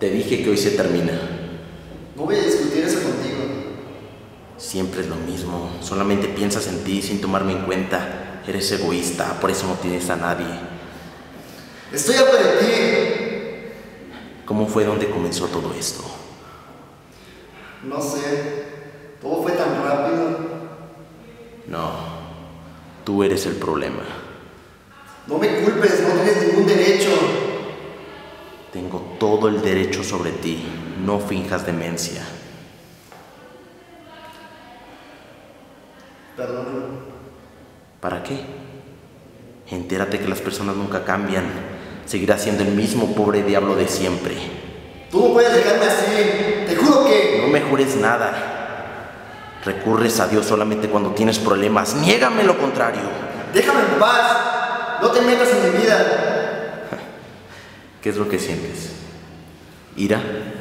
Te dije que hoy se termina. No voy a discutir eso contigo. Siempre es lo mismo. Solamente piensas en ti sin tomarme en cuenta. Eres egoísta, por eso no tienes a nadie. Estoy harto de ti. ¿Cómo fue donde comenzó todo esto? No sé. Todo fue tan rápido. No, tú eres el problema. No me culpes, no tienes ningún derecho. Tengo todo el derecho sobre ti. No finjas demencia. Perdón. ¿Para qué? Entérate que las personas nunca cambian. Seguirás siendo el mismo pobre diablo de siempre. Tú no puedes dejarme así. Te juro que... No me jures nada. Recurres a Dios solamente cuando tienes problemas. Niégame lo contrario. Déjame en paz. No te metas en mi vida. ¿Qué es lo que sientes? ¿Ira?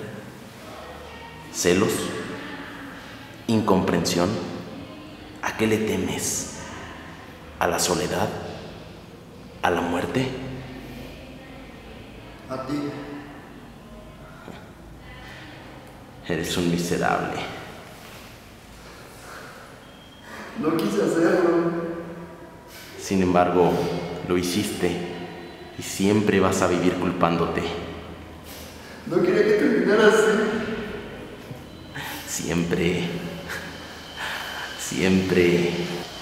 ¿Celos? ¿Incomprensión? ¿A qué le temes? ¿A la soledad? ¿A la muerte? A ti. Eres un miserable. No quise hacerlo. Sin embargo, lo hiciste y siempre vas a vivir culpándote. No quería que terminara así. Siempre.